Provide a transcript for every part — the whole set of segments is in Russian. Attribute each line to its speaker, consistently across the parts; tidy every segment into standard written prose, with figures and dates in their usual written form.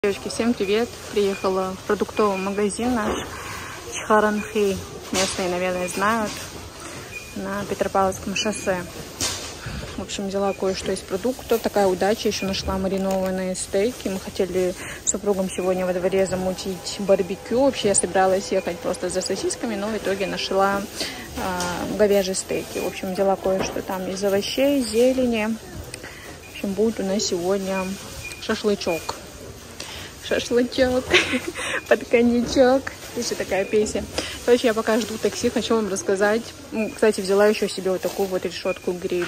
Speaker 1: Девочки, всем привет! Приехала в продуктовый магазин наш Чхаранхи. Местные, наверное, знают, на Петропавловском шоссе. В общем, взяла кое-что из продуктов. Такая удача, еще нашла маринованные стейки. Мы хотели с супругом сегодня во дворе замутить барбекю. Вообще я собиралась ехать просто за сосисками, но в итоге нашла говяжьи стейки. В общем, взяла кое-что там из овощей, зелени. В общем, будет у нас сегодня шашлычок. Шашлычок под коньячок. Еще такая песня. Короче, я пока жду такси, хочу вам рассказать. Кстати, взяла еще себе вот такую вот решетку гриль.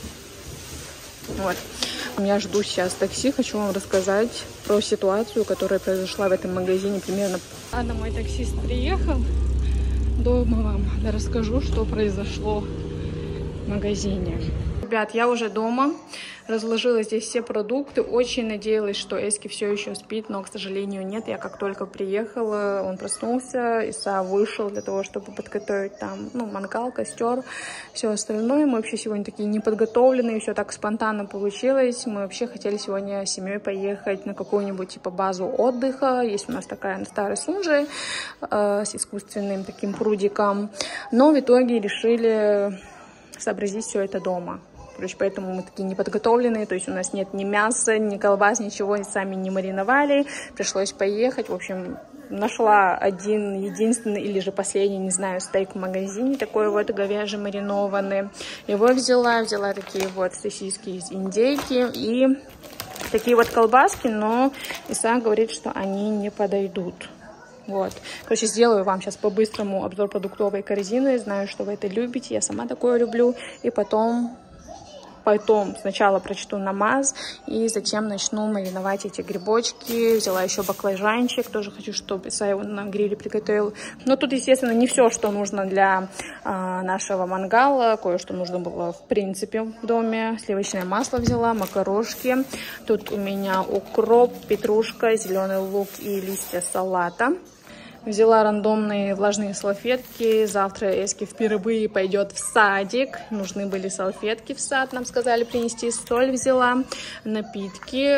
Speaker 1: Вот. Я жду сейчас такси, хочу вам рассказать про ситуацию, которая произошла в этом магазине примерно. Ладно, мой таксист приехал. Дома вам расскажу, что произошло в магазине. Ребят, я уже дома. Разложила здесь все продукты. Очень надеялась, что Эски все еще спит, но, к сожалению, нет. Я как только приехала, он проснулся, Иса вышел для того, чтобы подготовить там, мангал, костер, все остальное. Мы вообще сегодня такие неподготовленные, все так спонтанно получилось. Мы вообще хотели сегодня с семьей поехать на какую-нибудь типа базу отдыха. Есть у нас такая на Старой Сунже с искусственным таким прудиком. Но в итоге решили сообразить все это дома. Короче, поэтому мы такие неподготовленные, то есть у нас нет ни мяса, ни колбас, ничего, сами не мариновали, пришлось поехать. В общем, нашла один единственный или же последний, не знаю, стейк в магазине, такой вот говяжий маринованный. Его взяла такие вот сосиски из индейки и такие вот колбаски, но Иса говорит, что они не подойдут. Вот. Короче, сделаю вам сейчас по-быстрому обзор продуктовой корзины. Знаю, что вы это любите, я сама такое люблю. И потом сначала прочту намаз и затем начну мариновать эти грибочки. Взяла еще баклажанчик, тоже хочу, чтобы Иса его на гриле приготовил. Но тут, естественно, не все, что нужно для нашего мангала. Кое-что нужно было, в принципе, в доме. Сливочное масло взяла, макарошки. Тут у меня укроп, петрушка, зеленый лук и листья салата. Взяла рандомные влажные салфетки. Завтра Эски впервые пойдет в садик. Нужны были салфетки в сад. Нам сказали принести. Соль взяла. Напитки.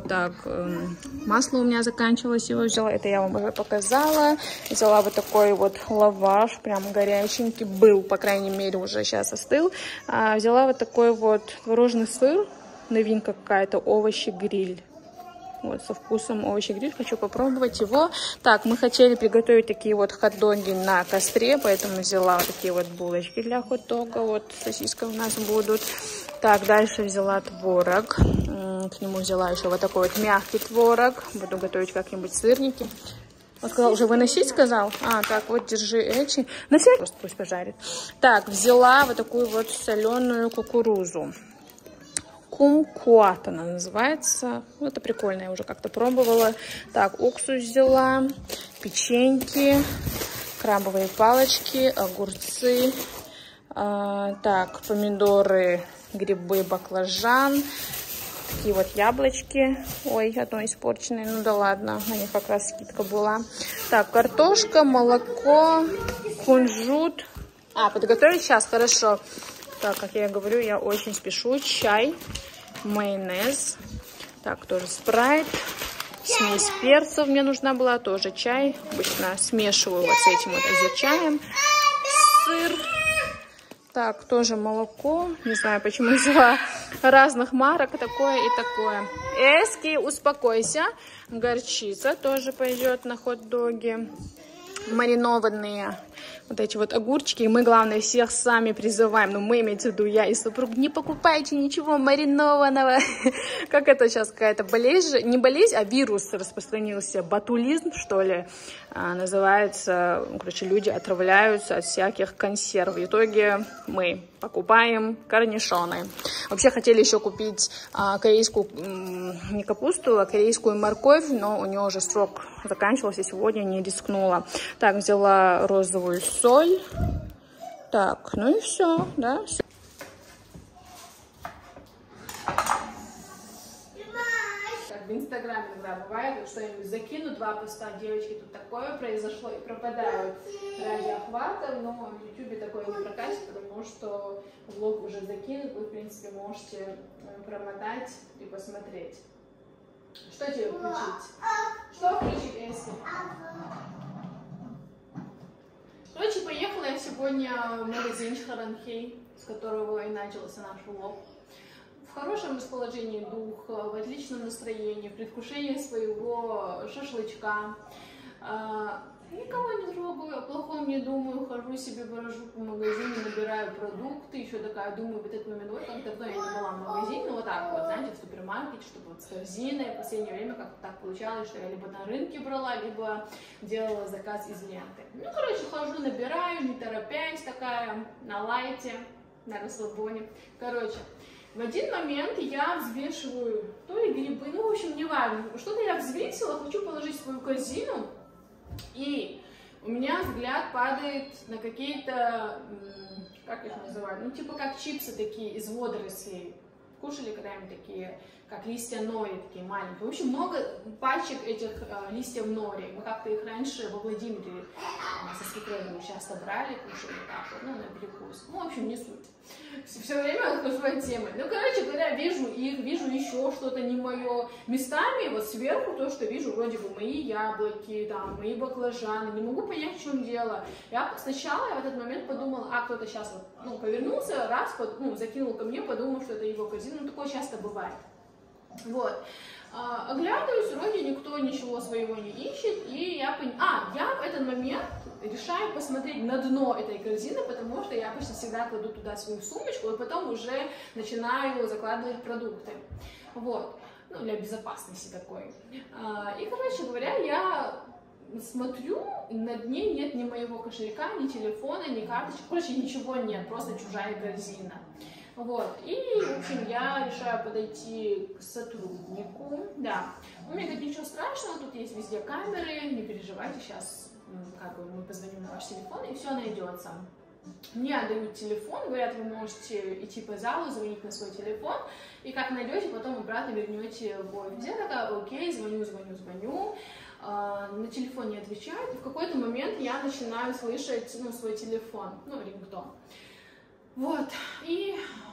Speaker 1: Масло у меня заканчивалось. Его взяла. Это я вам уже показала. Взяла вот такой вот лаваш. Прям горяченький. Был, по крайней мере, уже сейчас остыл. Взяла вот такой вот творожный сыр. Новинка какая-то. Овощи-гриль. Вот, со вкусом овощи-гриль. Хочу попробовать его. Так, мы хотели приготовить такие вот хот-доги на костре, поэтому взяла вот такие вот булочки для хот-дога. Вот, сосиска у нас будут. Так, дальше взяла творог. К нему взяла еще вот такой вот мягкий творог. Буду готовить как-нибудь сырники. Он сказал, уже выносить сказал? Так, вот, держи эти. На всякий просто пусть пожарит. Так, взяла вот такую вот соленую кукурузу. Кумкуат она называется. Это прикольно, я уже как-то пробовала. Так, уксус взяла, печеньки, крабовые палочки, огурцы. Так, помидоры, грибы, баклажан. Такие вот яблочки. Ой, одно испорченное. Ну да ладно, на них как раз скидка была. Так, картошка, молоко, кунжут. Подготовить сейчас, хорошо. Так, как я говорю, я очень спешу. Чай, майонез. Так, тоже спрайт. Смесь перцев мне нужна была. Тоже чай. Обычно смешиваю вот с этим вот азерчаем. Сыр. Так, тоже молоко. Не знаю, почему взяла разных марок. Такое и такое. Эски, успокойся. Горчица тоже пойдет на хот-доги. Маринованные вот эти вот огурчики. И мы, главное, всех сами призываем. Мы, имеется в виду, я и супруг, не покупайте ничего маринованного. Как это сейчас какая-то болезнь, не болезнь, а вирус распространился. Ботулизм, что ли, называется. Короче, люди отравляются от всяких консерв. В итоге мы покупаем корнишоны. Вообще хотели еще купить корейскую, не капусту, а корейскую морковь, но у нее уже срок заканчивался, сегодня не рискнула. Так, взяла розовую соль. Так, ну и все, да. Все. В Инстаграме иногда бывает, что-нибудь закину, 2 поста, девочки, тут такое произошло, и пропадают ради охвата, но в Ютубе такое не прокатит, потому что влог уже закинут, вы, в принципе, можете промотать и посмотреть. Что тебе включить? Что включить, Эсси? Короче, поехала я сегодня в магазин Чхаранхей, с которого и начался наш влог. В хорошем расположении духа, в отличном настроении, в предвкушении своего шашлычка. Никого не трогаю, о плохом не думаю, хожу себе, брожу по магазину, набираю продукты, еще такая думаю, в этот момент, ой, как давно я не была в магазине, вот так вот, знаете, в супермаркете, чтобы вот с корзиной. В последнее время как-то так получалось, что я либо на рынке брала, либо делала заказ из ленты. Ну, короче, хожу, набираю, не торопясь, такая, на лайте, на расслабоне. Короче, в один момент я взвешиваю то ли грибы, ну, в общем, не важно, что-то я взвесила, хочу положить в свою корзину. И у меня взгляд падает на какие-то, как их называют, ну типа как чипсы такие из водорослей. Кушали когда-нибудь такие, как листья нори, такие маленькие. В общем, много пачек этих листьев нори. Мы как-то их раньше во Владимире со свекровью часто брали, кушали так вот, ну на перекус. Ну, в общем, не суть. Все время отхожу от темы. Ну, короче говоря, вижу их, вижу еще что-то не мое. Местами вот сверху то, что вижу, вроде бы мои яблоки, там, мои баклажаны. Не могу понять, в чем дело. Сначала я в этот момент подумала, кто-то сейчас вот, ну, повернулся, раз, закинул ко мне, подумал, что это его корзина. Ну, такое часто бывает. Вот. Оглядываюсь, вроде никто ничего своего не ищет, и я в этот момент решаю посмотреть на дно этой корзины, потому что я обычно всегда кладу туда свою сумочку, и потом уже начинаю закладывать продукты. Вот. Ну, для безопасности такой. И, короче говоря, я смотрю, на дне нет ни моего кошелька, ни телефона, ни карточки, короче, ничего нет, просто чужая корзина. Вот, и, в общем, я решаю подойти к сотруднику, да, он мне говорит, ничего страшного, тут есть везде камеры, не переживайте, сейчас, как бы, мы позвоним на ваш телефон, и все найдется. Мне отдают телефон, говорят, вы можете идти по залу, звонить на свой телефон, и как найдете, потом обратно вернете в офис. Я такая, окей, звоню, на телефон не отвечают, и в какой-то момент я начинаю слышать, свой телефон, рингтон. Вот, и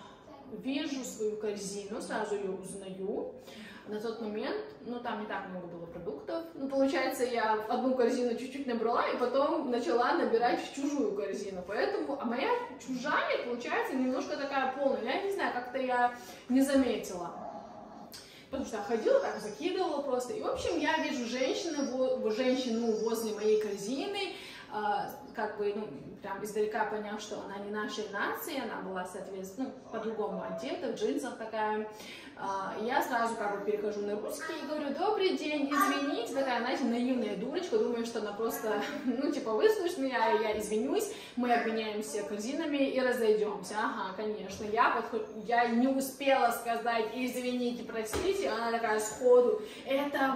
Speaker 1: вижу свою корзину, сразу ее узнаю. На тот момент, там не так много было продуктов. Получается, я одну корзину чуть-чуть набрала, и потом начала набирать в чужую корзину. Поэтому, моя чужая, получается, немножко такая полная. Я не знаю, как-то я не заметила. Потому что я ходила, так закидывала просто. И, в общем, я вижу женщину возле моей корзины, как бы, прям издалека поняв, что она не нашей нации, она была, соответственно, по-другому одета, в джинсах такая. Я сразу как бы перехожу на русский и говорю, добрый день, извините, такая, знаете, наивная дурочка, думаю, что она просто, выслушает меня, я извинюсь, мы обменяемся корзинами и разойдемся. Ага, конечно, я не успела сказать, извините, простите, она такая сходу, это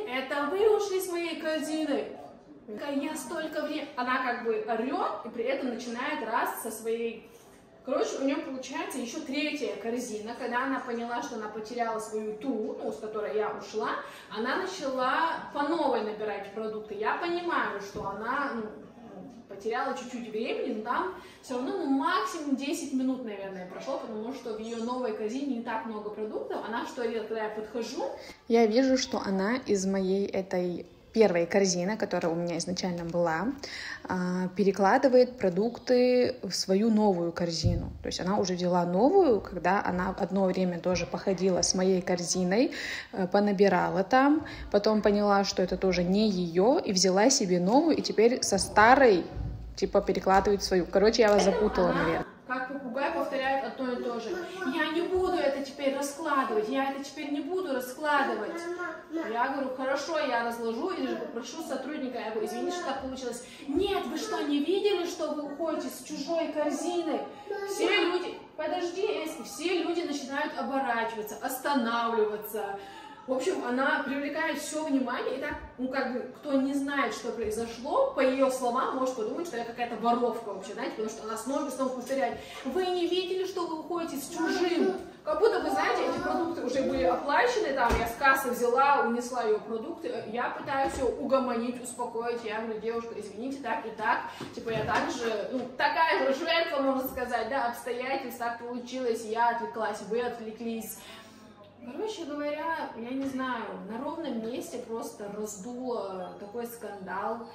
Speaker 1: вы ушли с моей корзины? Я столько времени... Она как бы орет и при этом начинает раз со своей... Короче, у нее получается еще третья корзина. Когда она поняла, что она потеряла свою ту, с которой я ушла, она начала по новой набирать продукты. Я понимаю, что она потеряла чуть-чуть времени, но там все равно максимум 10 минут, наверное, прошло, потому что в ее новой корзине не так много продуктов. Она что делает, когда я подхожу? Я вижу, что она из моей этой... первая корзина, которая у меня изначально была, перекладывает продукты в свою новую корзину. То есть она уже взяла новую, когда она одно время тоже походила с моей корзиной, понабирала там, потом поняла, что это тоже не ее, и взяла себе новую, и теперь со старой, перекладывает в свою. Короче, я вас запутала, наверное. Как попугай повторяет одно и то же. Я не буду это теперь раскладывать, я это теперь не буду раскладывать. Я говорю, хорошо, я разложу или же попрошу сотрудника. Я говорю, извините, что так получилось. Нет, вы что, не видели, что вы уходите с чужой корзины? Все люди, подожди, Эски, все люди начинают оборачиваться, останавливаться. В общем, она привлекает все внимание, и так, кто не знает, что произошло, по ее словам, может подумать, что я какая-то воровка вообще, знаете, потому что она снова повторяет, вы не видели, что вы уходите с чужим? Как будто, вы знаете, эти продукты уже были оплачены, там, я с кассы взяла, унесла ее продукты, я пытаюсь ее угомонить, успокоить, я говорю, девушка, извините, так и так, я также, такая же жертва, можно сказать, да, обстоятельств, так получилось, я отвлеклась, вы отвлеклись. Короче говоря, я не знаю, на ровном месте просто раздуло такой скандал.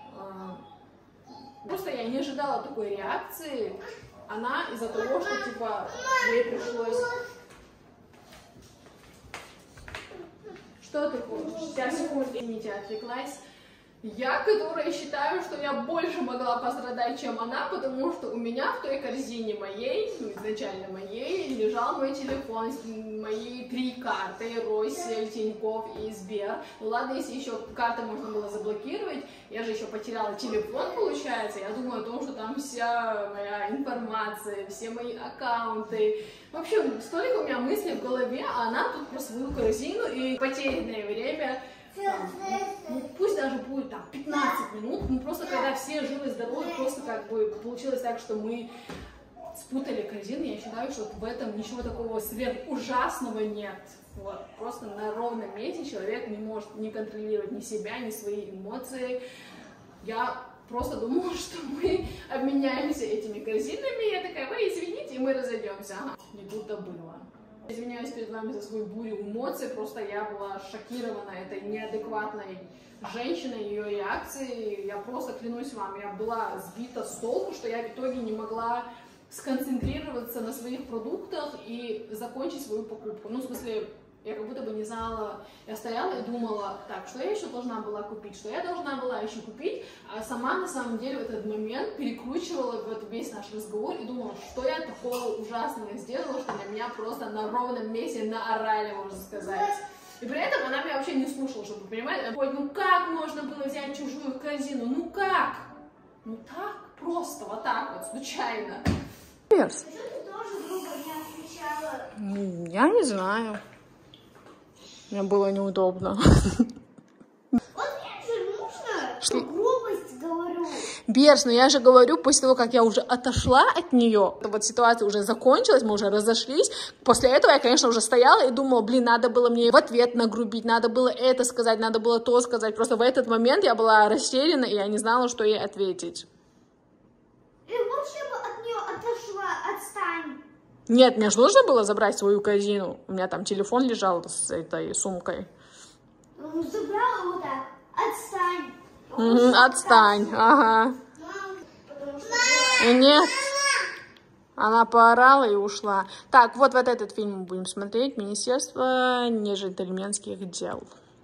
Speaker 1: Просто я не ожидала такой реакции. Она из-за того, что, типа, ей пришлось... Что ты хочешь? 5 секунд, извините, отвлеклась. Я, которая считаю, что я больше могла пострадать, чем она, потому что у меня в той корзине моей, ну, изначально моей, лежал мой телефон, мои 3 карты, Россель, Тинькофф и Сбер. Ну ладно, если еще карты можно было заблокировать, я же еще потеряла телефон, получается. Я думаю о том, что там вся моя информация, все мои аккаунты. В общем, столько у меня мыслей в голове, а она тут про свою корзину и потерянное время. Ну, пусть даже будет там 15 минут, ну просто когда все живы, здоровы, просто как бы получилось так, что мы спутали корзины. Я считаю, что в этом ничего такого сверхужасного нет. Вот. Просто на ровном месте человек не может не контролировать ни себя, ни свои эмоции. Я просто думала, что мы обменяемся этими корзинами. Я такая: вы извините, и мы разойдемся. Ага, не тут-то было. Извиняюсь перед вами за свою бурю эмоций, просто я была шокирована этой неадекватной женщиной, ее реакцией. Я просто клянусь вам, я была сбита с толку, что я в итоге не могла сконцентрироваться на своих продуктах и закончить свою покупку. Ну, в смысле, я как будто бы не знала, я стояла и думала: так, что я еще должна была купить, что я должна была еще купить, а сама на самом деле в этот момент перекручивала вот весь наш разговор и думала, что я такого ужасного сделала, что на меня просто на ровном месте наорали, можно сказать. И при этом она меня вообще не слушала, чтобы вы понимали. Ой, ну как можно было взять чужую корзину, ну как? Ну так просто, вот так вот, случайно.
Speaker 2: Перс.
Speaker 1: Я не знаю. Мне было неудобно.
Speaker 2: Вот мне же нужно, что грубость говорю.
Speaker 1: Берс, но я же говорю, после того, как я уже отошла от нее, вот ситуация уже закончилась, мы уже разошлись. После этого я, конечно, уже стояла и думала: блин, надо было мне в ответ нагрубить, надо было это сказать, надо было то сказать. Просто в этот момент я была растеряна, и я не знала, что ей ответить.
Speaker 2: И лучше бы от нее отошла, отстань.
Speaker 1: Нет, мне же нужно было забрать свою корзину. У меня там телефон лежал с этой сумкой.
Speaker 2: Забрала вот так. Отстань.
Speaker 1: Отстань, ага. И нет, она поорала и ушла. Так, вот этот фильм мы будем смотреть. Министерство неджентльменских дел.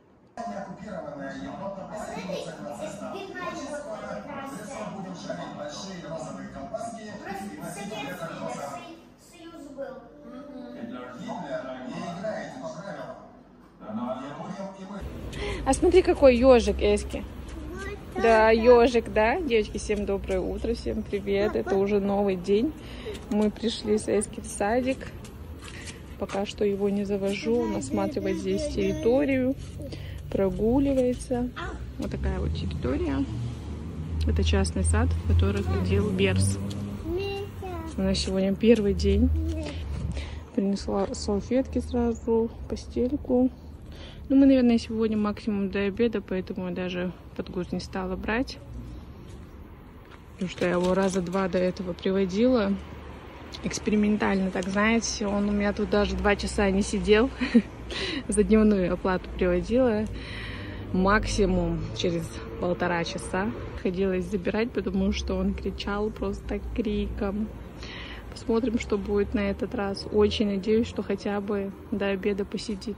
Speaker 1: А смотри, какой ежик, Эски. Да, ежик, да? Девочки, всем доброе утро, всем привет. Это уже новый день. Мы пришли с Эски в садик. Пока что его не завожу. Он осматривает здесь территорию, прогуливается. Вот такая вот территория. Это частный сад, в который ходил Берс. У нас сегодня первый день. Принесла салфетки сразу, постельку. Ну, мы, наверное, сегодня максимум до обеда, поэтому я даже подгуз не стала брать. Потому что я его раза 2 до этого приводила. Экспериментально, так знаете. Он у меня тут даже 2 часа не сидел. За дневную оплату приводила. Максимум через 1,5 часа. Приходилось забирать, потому что он кричал просто криком. Посмотрим, что будет на этот раз. Очень надеюсь, что хотя бы до обеда посидит.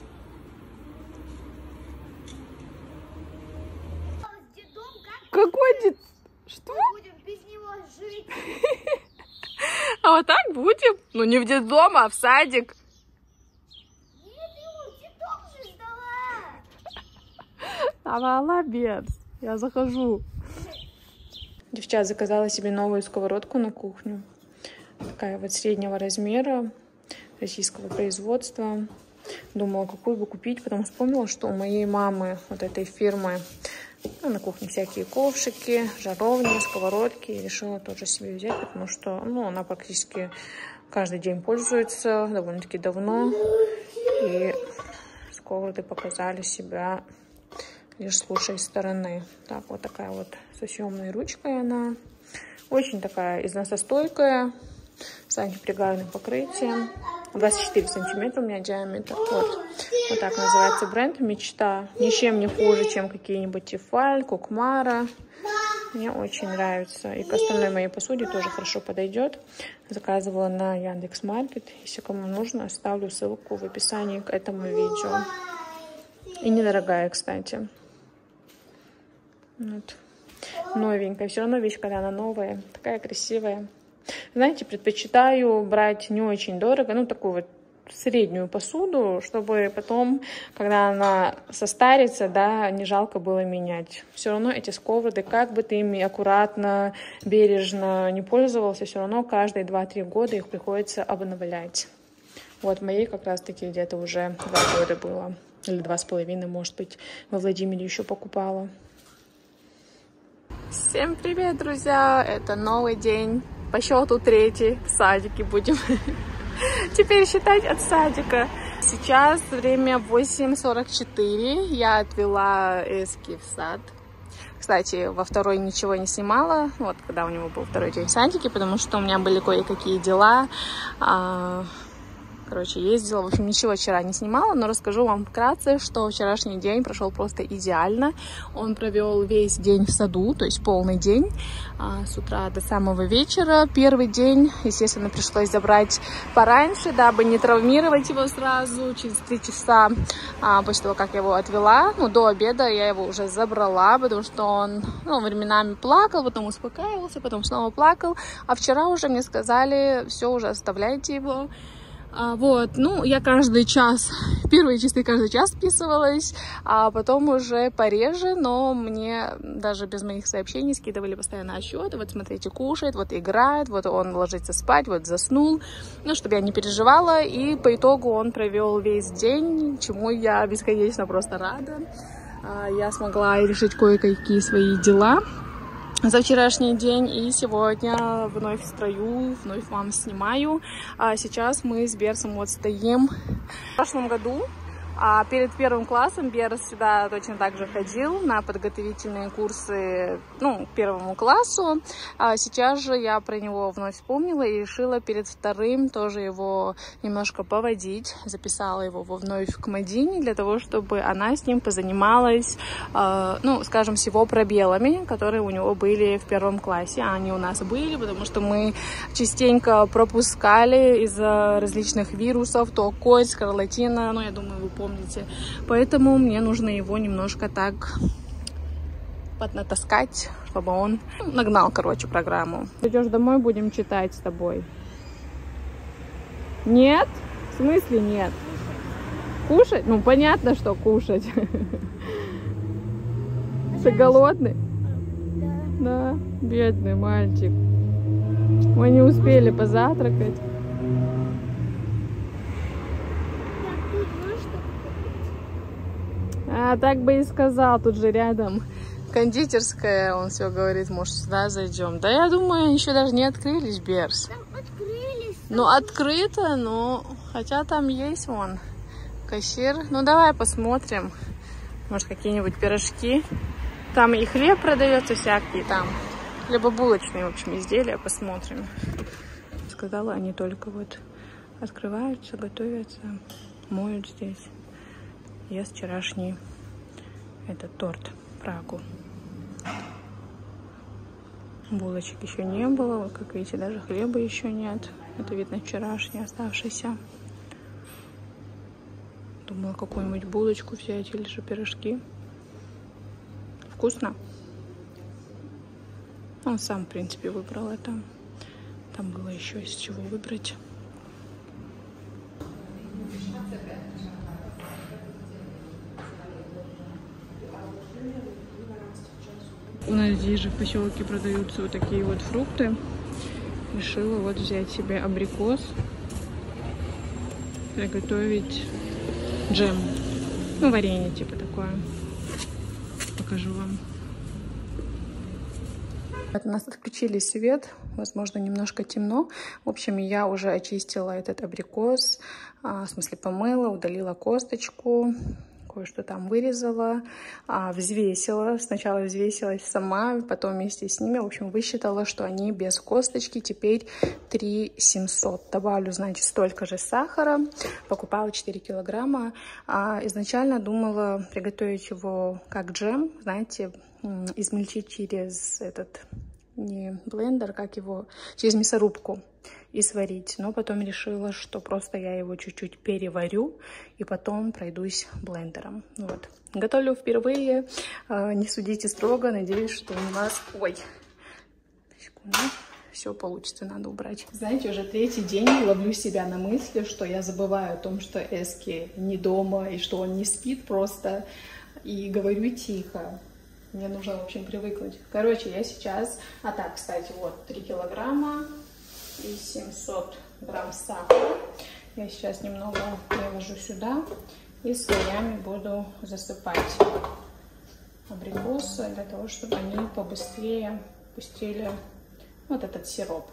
Speaker 1: Какой дед? Что?
Speaker 2: Мы будем без него жить.
Speaker 1: А вот так будем? Ну не в детдом, а в садик.
Speaker 2: Нет, его в детдом же сдала.
Speaker 1: А молодец. Я захожу. Девчат, заказала себе новую сковородку на кухню. Такая вот среднего размера, российского производства. Думала, какую бы купить, потом вспомнила, что у моей мамы вот этой фирмы, ну, на кухне всякие ковшики, жаровни, сковородки. И решила тоже себе взять, потому что, ну, она практически каждый день пользуется довольно-таки давно. И сковороды показали себя лишь с лучшей стороны. Так, вот такая вот со съемной ручкой она. Очень такая износостойкая, с антипригарным покрытием. 24 сантиметра у меня диаметр. Вот так называется бренд «Мечта». Ничем не хуже, чем какие-нибудь Тефаль, Кукмара. Мне очень нравится. И к остальной моей посуде тоже хорошо подойдет. Заказывала на Яндекс.Маркет. Если кому нужно, оставлю ссылку в описании к этому видео. И недорогая, кстати. Вот. Новенькая. Все равно вещь, когда она новая, такая красивая. Знаете, предпочитаю брать не очень дорого, ну, такую вот среднюю посуду, чтобы потом, когда она состарится, да, не жалко было менять. Все равно эти сковороды, как бы ты ими аккуратно, бережно не пользовался, все равно каждые 2-3 года их приходится обновлять. Вот моей как раз-таки где-то уже 2 года было, или 2,5, может быть, во Владимире еще покупала. Всем привет, друзья! Это новый день. По счету 3-й в садике будем теперь считать от садика. Сейчас время 8:44. Я отвела Эски в сад. Кстати, во второй ничего не снимала. Вот когда у него был 2-й день в садике, потому что у меня были кое-какие дела. Короче, ездила. В общем, ничего вчера не снимала, но расскажу вам вкратце, что вчерашний день прошел просто идеально. Он провел весь день в саду, то есть полный день, с утра до самого вечера. Первый день, естественно, пришлось забрать пораньше, дабы не травмировать его сразу. Через 3 часа после того, как я его отвела, ну, до обеда я его уже забрала, потому что он, ну, временами плакал, потом успокаивался, потом снова плакал. А вчера уже мне сказали, все, уже оставляйте его. Вот, ну, я каждый час, первые часы каждый час списывалась, а потом уже пореже, но мне даже без моих сообщений скидывали постоянно отчеты. Вот смотрите, кушает, вот играет, вот он ложится спать, вот заснул, ну, чтобы я не переживала. И по итогу он провел весь день, чему я бесконечно просто рада. Я смогла решить кое-какие свои дела за вчерашний день, и сегодня вновь в строю, вновь вам снимаю. Сейчас мы с Берсом вот стоим. В прошлом году перед 1 классом Берс сюда точно так же ходил на подготовительные курсы, ну, к 1 классу. Сейчас же я про него вновь вспомнила и решила перед 2-м тоже его немножко поводить. Записала его вновь к Мадине для того, чтобы она с ним позанималась, ну, скажем, с его пробелами, которые у него были в 1 классе. Они у нас были, потому что мы частенько пропускали из-за различных вирусов, то кость, скарлатина, ну, я думаю, вы помните. Поэтому мне нужно его немножко так поднатаскать, чтобы он нагнал, короче, программу. Идешь домой, будем читать с тобой. Нет? В смысле нет? Кушать? Ну, понятно, что кушать. Ты голодный? Да, бедный мальчик. Мы не успели позавтракать. А так бы и сказал, тут же рядом кондитерская. Он все говорит, может, сюда зайдем. Да я думаю, еще даже не открылись, Берс.
Speaker 2: Открылись.
Speaker 1: Ну, открыто, но хотя там есть вон кассир. Ну, давай посмотрим. Может, какие-нибудь пирожки. Там и хлеб продается всякий там. Либо булочные, в общем, изделия. Посмотрим. Сказала, они только вот открываются, готовятся, моют здесь. Ест вчерашний этот торт Прагу. Булочек еще не было. Как видите, даже хлеба еще нет. Это, видно, вчерашний оставшийся. Думала, какую-нибудь булочку взять или же пирожки. Вкусно. Он сам, в принципе, выбрал это. Там было еще из чего выбрать. У нас здесь же в поселке продаются вот такие вот фрукты. Решила вот взять себе абрикос, приготовить джем. Ну, варенье типа такое. Покажу вам. У нас отключили свет, возможно, немножко темно. В общем, я уже очистила этот абрикос, в смысле помыла, удалила косточку. кое-что там вырезала, взвесила. Сначала взвесилась сама, потом вместе с ними. В общем, высчитала, что они без косточки теперь 3700. Добавлю, значит, столько же сахара. Покупала 4 килограмма. Изначально думала приготовить его как джем, знаете, измельчить через этот, не блендер, как его, через мясорубку и сварить. Но потом решила, что просто я его чуть-чуть переварю и потом пройдусь блендером. Вот. Готовлю впервые. Не судите строго. Надеюсь, что у нас... Ой, секунду. Все получится, надо убрать. Знаете, уже третий день ловлю себя на мысли, что я забываю о том, что Эски не дома и что он не спит просто. И говорю тихо. Мне нужно, в общем, привыкнуть. Короче, я сейчас... так, кстати, вот 3 килограмма и 700 грамм сахара. Я сейчас немного приложу сюда и слоями буду засыпать абрикосы для того, чтобы они побыстрее пустили вот этот сироп.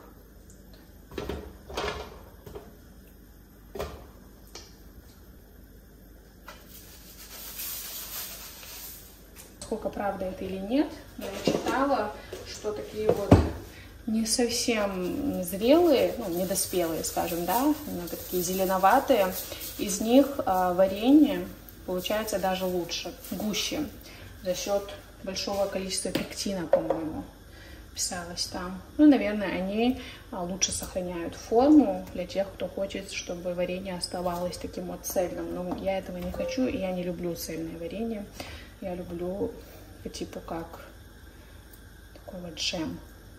Speaker 1: Сколько правда это или нет, но я читала, что такие вот не совсем зрелые, ну, недоспелые, скажем, да, немного такие зеленоватые, из них варенье получается даже лучше, гуще, за счет большого количества пектина, по-моему, писалось там. Ну, наверное, они лучше сохраняют форму для тех, кто хочет, чтобы варенье оставалось таким вот цельным. Но я этого не хочу, и я не люблю цельное варенье. Я люблю по типу как такой вот джем.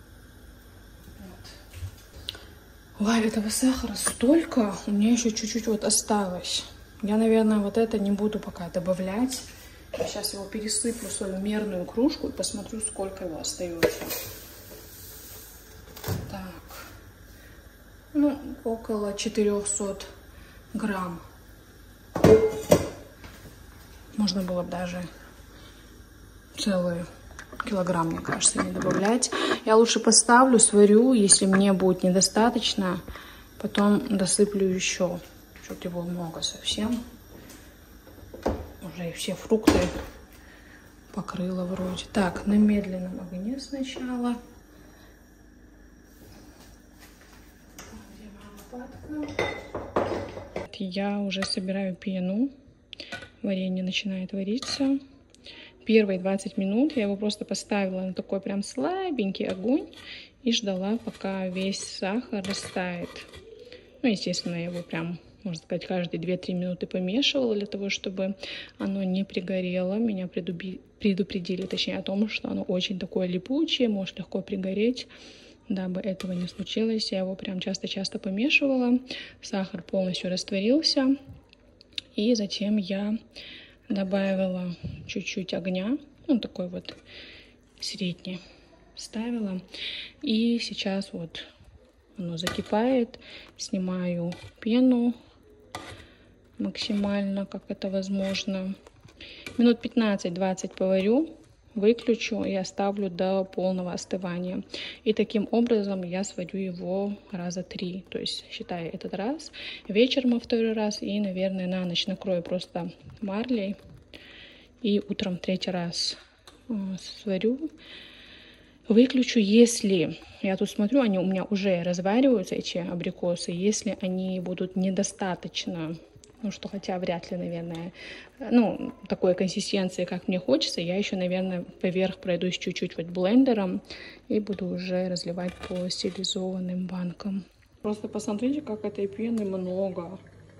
Speaker 1: Вот. Ой, этого сахара столько, у меня еще чуть-чуть вот осталось. Я, наверное, вот это не буду пока добавлять. Я сейчас его пересыплю в свою мерную кружку и посмотрю, сколько его остается. Так, ну, около 400 грамм. Можно было бы даже целый килограмм, мне кажется, не добавлять. Я лучше поставлю, сварю, если мне будет недостаточно, потом досыплю еще. Что-то его много совсем. Уже и все фрукты покрыла вроде. Так, на медленном огне сначала. Я уже собираю пену. Варенье начинает вариться. Первые 20 минут я его просто поставила на такой прям слабенький огонь и ждала, пока весь сахар растает. Ну, естественно, я его прям, можно сказать, каждые 2-3 минуты помешивала для того, чтобы оно не пригорело. Меня предупредили, точнее, о том, что оно очень такое липучее, может легко пригореть. Дабы этого не случилось, я его прям часто-часто помешивала. Сахар полностью растворился. И затем я добавила чуть-чуть огня, ну такой вот средний, ставила. И сейчас вот оно закипает, снимаю пену максимально, как это возможно. Минут 15-20 поварю, выключу и оставлю до полного остывания. И таким образом я сварю его раза 3. То есть, считаю этот раз, вечером во второй раз и, наверное, на ночь накрою просто марлей. И утром 3-й раз сварю. Выключу, если, я тут смотрю, они у меня уже развариваются, эти абрикосы. Если они будут недостаточно, ну что, хотя вряд ли, наверное, ну, такой консистенции, как мне хочется, я еще, наверное, поверх пройдусь чуть-чуть вот блендером и буду уже разливать по стилизованным банкам. Просто посмотрите, как этой пены много.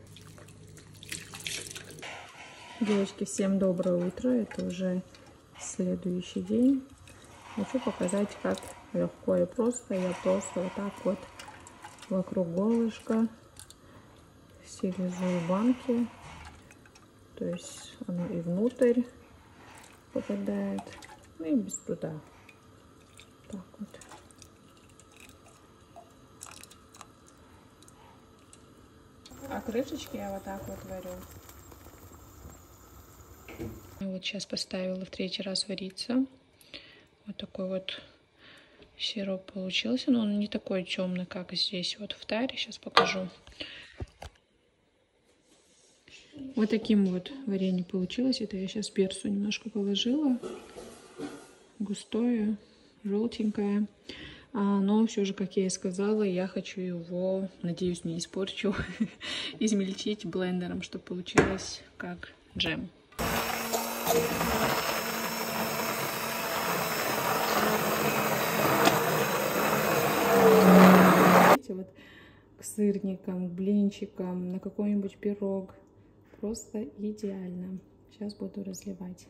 Speaker 1: Девочки, всем доброе утро, это уже следующий день. Хочу показать, как легко и просто. Я просто вот так вот вокруг горлышка стилизую банки. То есть оно и внутрь попадает, ну и без труда. Так вот. А крышечки я вот так вот варю. Вот сейчас поставила в 3-й раз вариться. Вот такой вот сироп получился, но он не такой темный, как здесь вот в таре. Сейчас покажу. Вот таким вот варенье получилось. Это я сейчас перцу немножко положила. Густое, желтенькое. Но все же, как я и сказала, я хочу его, надеюсь, не испорчу, измельчить блендером, чтобы получилось как джем. Вот к сырникам, к блинчикам, на какой-нибудь пирог. Просто идеально. Сейчас буду разливать.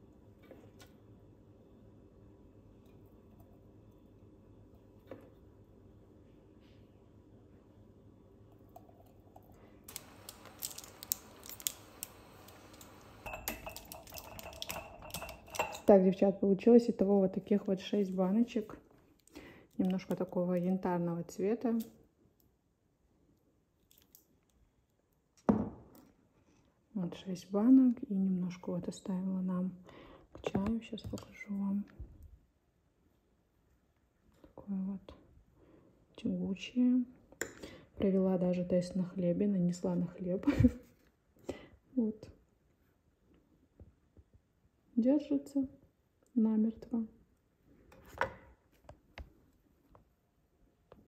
Speaker 1: Так, девчат, получилось итого вот таких вот 6 баночек. Немножко такого янтарного цвета. Вот 6 банок. И немножко вот оставила нам к чаю. Сейчас покажу вам. Такое вот тягучее. Провела даже тест на хлебе. Нанесла на хлеб. Вот. Держится намертво.